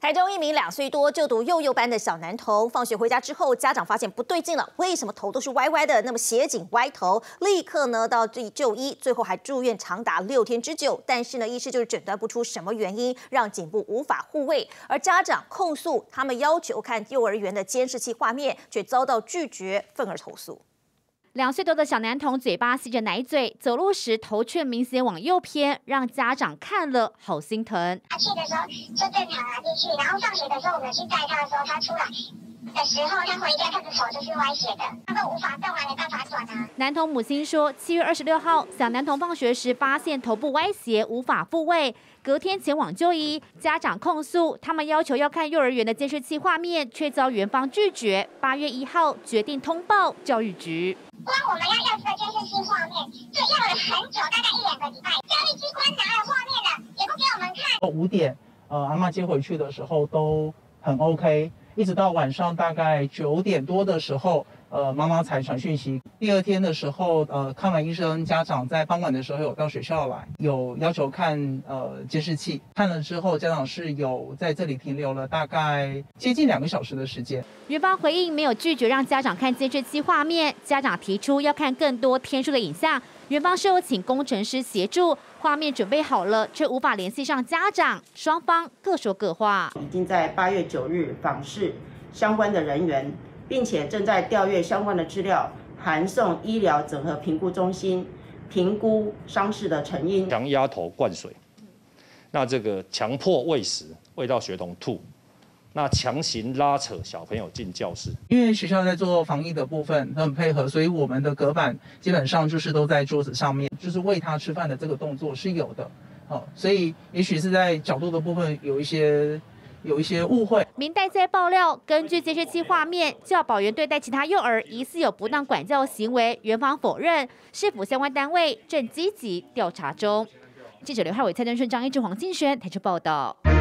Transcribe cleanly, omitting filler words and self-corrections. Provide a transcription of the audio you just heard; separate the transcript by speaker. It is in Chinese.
Speaker 1: 台中一名2岁多就读幼幼班的小男童，放学回家之后，家长发现不对劲了，为什么头都是歪歪的？那么斜颈歪头，立刻呢到这里就医，最后还住院长达6天之久。但是呢，医师就是诊断不出什么原因让颈部无法护位，而家长控诉他们要求看幼儿园的监视器画面，却遭到拒绝，愤而投诉。
Speaker 2: 2岁多的小男童嘴巴吸着奶嘴，走路时头却明显往右偏，让家长看了好心疼。
Speaker 3: 他去的时候就正常拿进去，然后放学的时候我们去带他的时候，他出来的时候，他回家他的手就是歪斜的，他都无法动啊，没办法转啊。
Speaker 2: 男童母亲说，7月26号，小男童放学时发现头部歪斜，无法复位，隔天前往就医。家长控诉，他们要求要看幼儿园的监视器画面，却遭园方拒绝。8月1号决定通报教育局。
Speaker 3: 光我们要这个监视器画面，就要了很久，大概1、2个礼拜。教育机关拿了画面了，也不给我们看。
Speaker 4: 5点，阿嬷接回去的时候都很 OK， 一直到晚上大概9点多的时候，妈妈才传讯息。第2天的时候，看完医生，家长在傍晚的时候有到学校来，有要求看监视器。看了之后，家长是有在这里停留了大概接近2个小时的时间。
Speaker 2: 园方回应没有拒绝让家长看监视器画面，家长提出要看更多天数的影像。园方是有请工程师协助，画面准备好了，却无法联系上家长，双方各说各话。
Speaker 5: 已经在8月9日访视相关的人员，并且正在调阅相关的资料，函送医疗整合评估中心评估伤势的成因。
Speaker 6: 强压头灌水，那这个强迫喂食，喂到学童吐。那强行拉扯小朋友进教室，
Speaker 4: 因为学校在做防疫的部分很配合，所以我们的隔板基本上就是都在桌子上面，就是喂他吃饭的这个动作是有的，所以也许是在角度的部分有一些误会。
Speaker 2: 民代在爆料，根据监视器画面，教保员对待其他幼儿疑似有不当管教行为，园方否认，市府相关单位正积极调查中。记者刘汉伟、蔡登顺、张一智、黄敬轩台中报道。